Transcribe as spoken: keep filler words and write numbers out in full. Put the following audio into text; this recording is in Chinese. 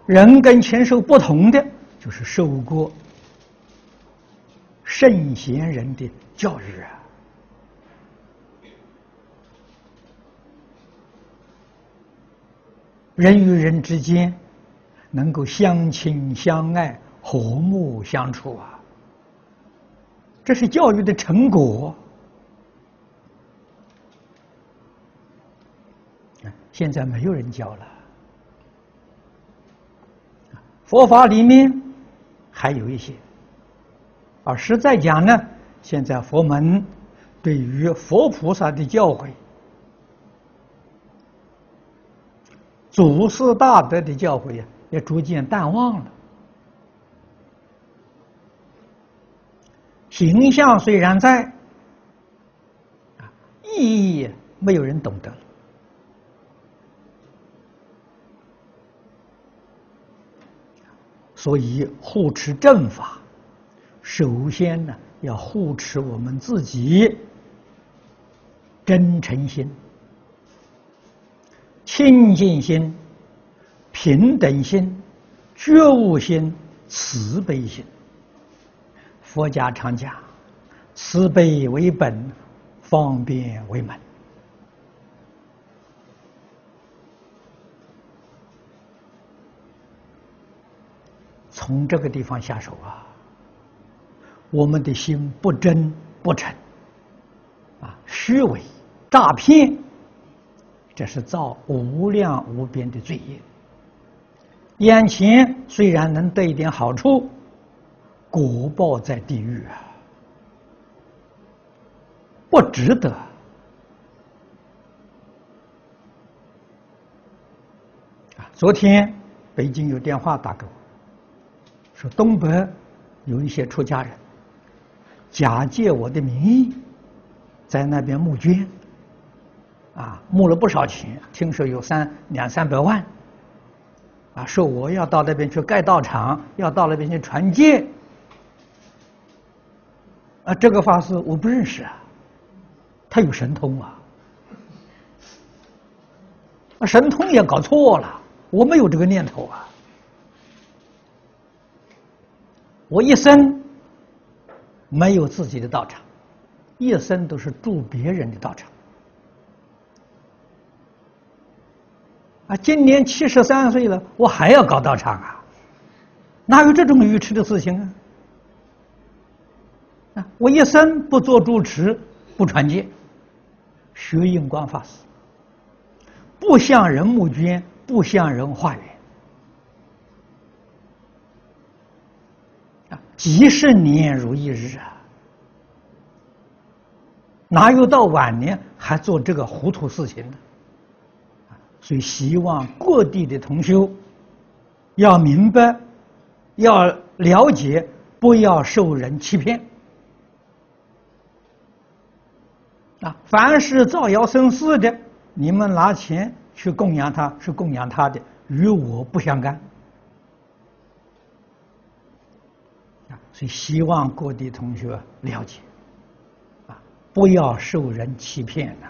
人跟禽兽不同的，就是受过圣贤人的教育啊。人与人之间能够相亲相爱、和睦相处啊，这是教育的成果。现在没有人教了。佛法里面还有一些，而实在讲呢，现在佛门对于佛菩萨的教诲、祖师大德的教诲呀，也逐渐淡忘了。形象虽然在，啊，意义没有人懂得了。所以护持正法，首先呢要护持我们自己真诚心、清净心、平等心、觉悟心、慈悲心。佛家常讲，慈悲为本，方便为门。从这个地方下手啊，我们的心不真不诚，啊，虚伪、诈骗，这是造无量无边的罪业。眼前虽然能得一点好处，果报在地狱啊，不值得。啊，昨天北京有电话打给我。说东北有一些出家人假借我的名义在那边募捐，啊，募了不少钱，听说有三两三百万，啊，说我要到那边去盖道场，要到那边去传戒，啊，这个法师我不认识啊，他有神通啊，啊，神通也搞错了，我没有这个念头啊。我一生没有自己的道场，一生都是住别人的道场。啊，今年七十三岁了，我还要搞道场啊？哪有这种愚痴的事情啊？啊，我一生不做住持，不传戒，学印光法师，不向人募捐，不向人化缘。几十年如一日啊，哪有到晚年还做这个糊涂事情呢？所以希望各地的同修要明白，要了解，不要受人欺骗。啊，凡是造谣生事的，你们拿钱去供养他，是供养他的，与我不相干。所以希望各地同学了解，啊，不要受人欺骗了。